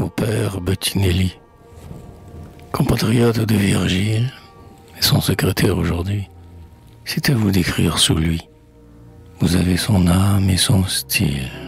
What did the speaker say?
au père Bettinelli, compatriote de Virgile et son secrétaire aujourd'hui. C'est à vous d'écrire sous lui. Vous avez son âme et son style.